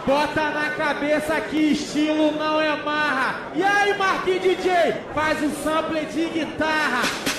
Bota na cabeça que estilo não é marra. E aí, Marquinhos DJ, faz o sample de guitarra.